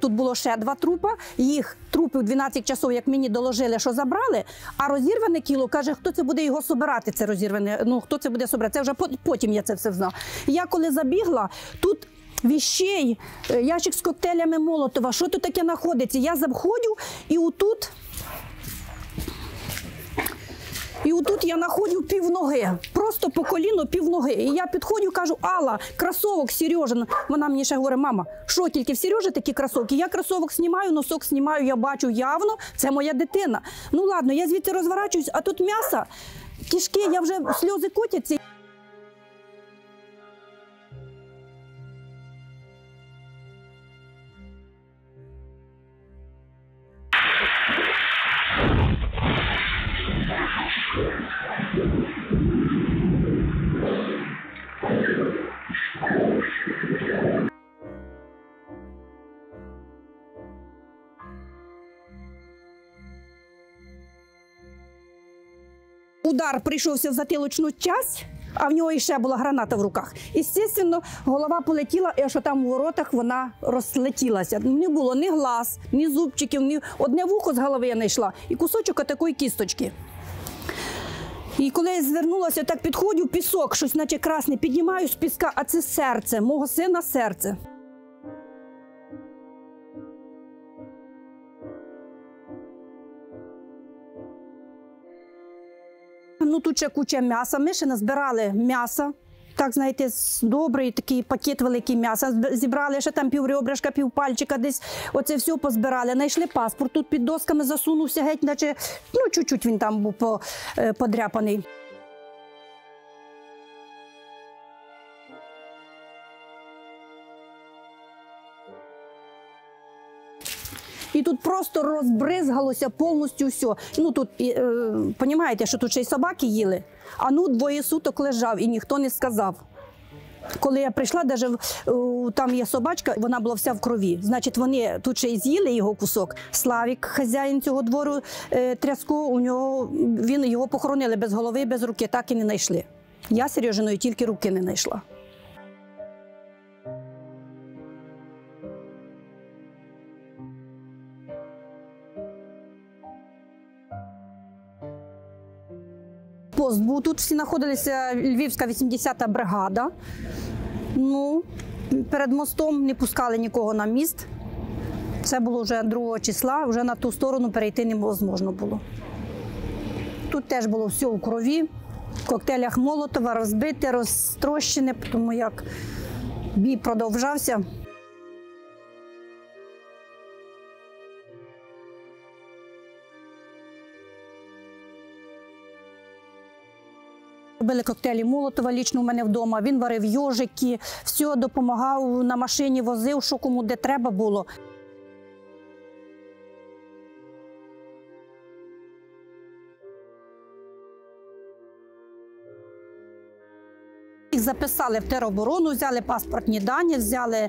тут було ще 2 трупа, їх трупи в 12 часов, як мені доложили, що забрали, а розірване тіло, каже, хто це буде його собирати, це розірване, ну, хто це буде собирати, це вже потім я це все знав. Я коли забігла, тут віщей, ящик з коктейлями Молотова, що тут таке знаходиться, я заходжу і отут я знаходжу півноги, просто по коліну півноги. І я підходжу, кажу, Алла, кросовок Сережин. Вона мені ще говорить, мама, що тільки в Сережі такі кросовки? Я кросовок знімаю, носок знімаю, я бачу явно, це моя дитина. Ну ладно, я звідти розворачуюсь, а тут м'ясо, кишки, я вже сльози котяться. Удар прийшовся в затилочну часть, а в нього ще була граната в руках. І, звісно, голова полетіла, і аж там у воротах вона розлетілася. Не було ні глаз, ні зубчиків, ні одне вухо з голови я знайшла і кусочок такої кісточки. І коли я звернулася, так підходжу, пісок, щось наче красне, піднімаю з піска, а це серце, мого сина серце. Ну, тут ще куча м'яса, ми ще назбирали м'яса, так, знаєте, добрий такий пакет великий м'яса, зібрали ще там півребрышка, півпальчика, десь оце все позбирали, знайшли паспорт, тут під досками засунувся геть, наче, ну, чуть-чуть він там був подряпаний. І тут просто розбризгалося повністю все. Ну тут, розумієте, що тут ще й собаки їли, а ну 2 суток лежав і ніхто не сказав. Коли я прийшла, там є собачка, вона була вся в крові. Значить, вони тут ще й з'їли його кусок. Славік, хазяїн цього двору Тряско, його похоронили без голови, без руки, так і не знайшли. Я Сережиною тільки руки не знайшла. Пост був, тут всі знаходилися, Львівська 80-та бригада. Ну, перед мостом не пускали нікого на міст. Це було вже 2 числа, вже на ту сторону перейти неможливо було. Тут теж було все у крові, в коктейлях Молотова, розбите, розтрощене, тому як бій продовжався. Робили коктейлі Молотова лічно у мене вдома, він варив йожики, все допомагав, на машині возив, що кому де треба було. Їх записали в тероборону, взяли паспортні дані, взяли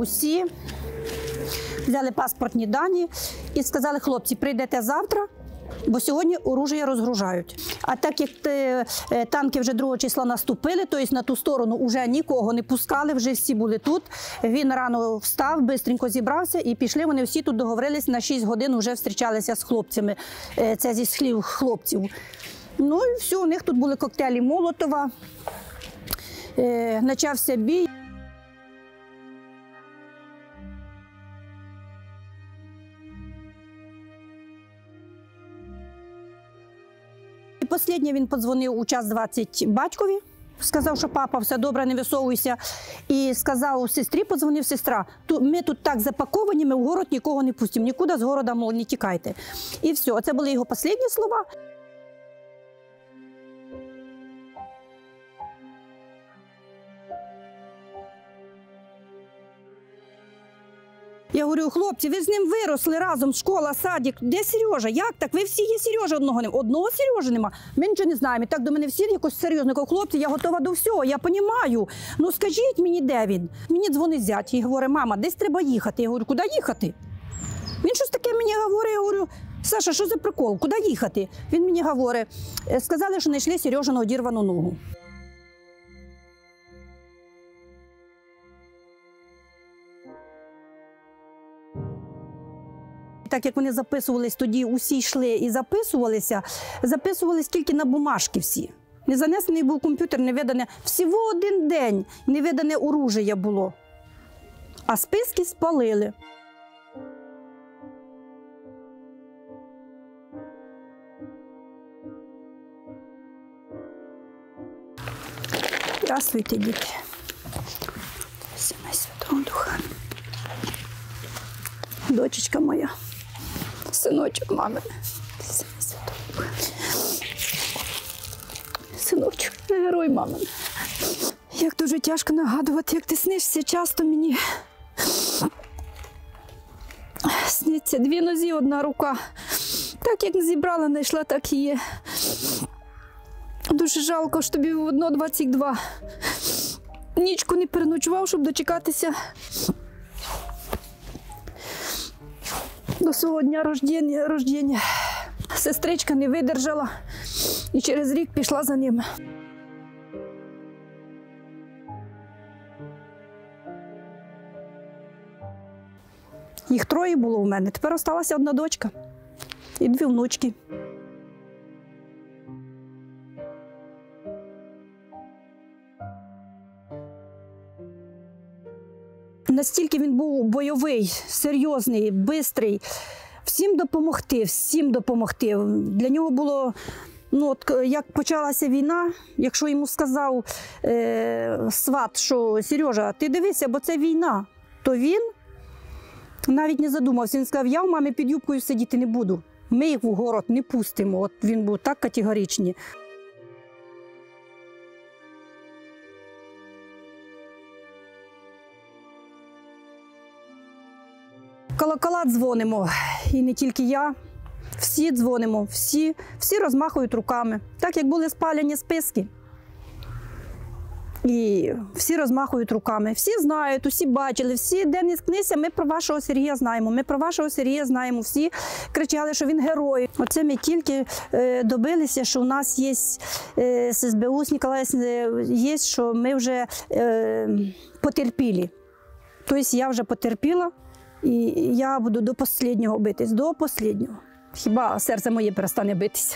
паспортні дані і сказали, хлопці, прийдете завтра, бо сьогодні оружие розгружають. А так як танки вже 2 числа наступили, тобто на ту сторону вже нікого не пускали, вже всі були тут. Він рано встав, швидко зібрався і пішли. Вони всі тут договорились, на 6 годин вже зустрічалися з хлопцями. Це зі слів хлопців. Ну і все, у них тут були коктейлі Молотова. Почався бій. Останнє він подзвонив у 1:20 батькові, сказав, що папа, все добре, не висовуйся. І сказав сестрі, подзвонив сестра, ми тут так запаковані, ми в город нікого не пустимо, нікуди з города, мов, не тікайте. І все, це були його останні слова. Я говорю, хлопці, ви з ним виросли разом, школа, садик. Де Сережа? Як так? Ви всі є Сережа, одного нема. Одного Сережі нема. Ми нічого не знаємо. І так до мене всі якось серйозно. Кажу, хлопці, я готова до всього, я розумію. Ну скажіть мені, де він? Мені дзвонить зять і говорить, мама, десь треба їхати. Я говорю, куди їхати? Він щось таке мені говорить, я говорю, Саша, що за прикол? Куди їхати? Він мені говорить, сказали, що знайшли Сережину одірвану ногу. Так як вони записувались тоді, усі йшли і записувались тільки на бумажки всі. Не занесений був комп'ютер, не видане, всього один день не видане оружие було. А списки спалили. Здравствуйте, діти. Сина Святого Духа. Дочечка моя. Синочок мамин. Сина Святого Духа. Синочок, герой мамин. Як дуже тяжко нагадувати, як ти снишся часто мені. Сниться 2 ноги, 1 рука. Так як зібрала, знайшла, так і є. Дуже жалко, що тобі в 1:22. Нічку не переночував, щоб дочекатися до свого дня рождення. Сестричка не видержала і через рік пішла за ним. Їх 3 було у мене, тепер залишилася 1 дочка і 2 внучки. Настільки він був бойовий, серйозний, бистрий. Всім допомогти. Для нього було, як почалася війна, якщо йому сказав сват, що Сережа, ти дивися, бо це війна, то він навіть не задумався. Він сказав, я в мами під юбкою сидіти не буду. Ми їх в город не пустимо. От він був так категоричний. Колокола дзвонимо, і не тільки я, всі дзвонимо, всі розмахують руками. Так як були спалені списки, і всі розмахують руками, всі знають, усі бачили, всі, де не скнися, ми про вашого Сергія знаємо, всі кричали, що він герой. Оце ми тільки добилися, що у нас є СБУ з Ніколаєвським, є, що ми вже потерпіли. Тобто я вже потерпіла. І я буду до останнього битись, до останнього. Хіба серце моє перестане битися?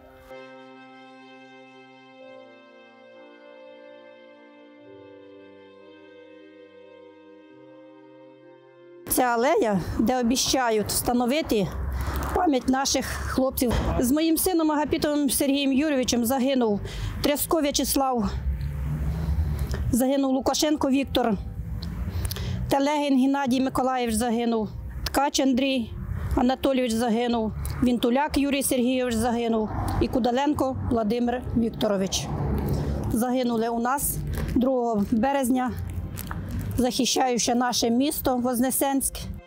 Ця алея, де обіцяють встановити пам'ять наших хлопців. З моїм сином Агапітовим Сергієм Юрійовичем загинув Тряско В'ячеслав, загинув Лукашенко Віктор, Телегін Геннадій Миколаївич загинув, Ткач Андрій Анатолійович загинув, Вінтуляк Юрій Сергійович загинув і Кудаленко Владимир Вікторович. Загинули у нас 2 березня, захищаючи наше місто Вознесенськ